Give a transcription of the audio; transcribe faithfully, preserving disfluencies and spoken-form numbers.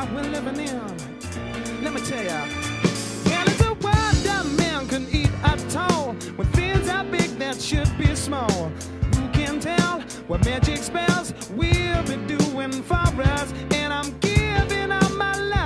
world we're living in. Let me tell ya. Well, it's a world that man can eat at all, when things are big that should be small. Who can tell what magic spells we'll be doing for us? And I'm giving up my life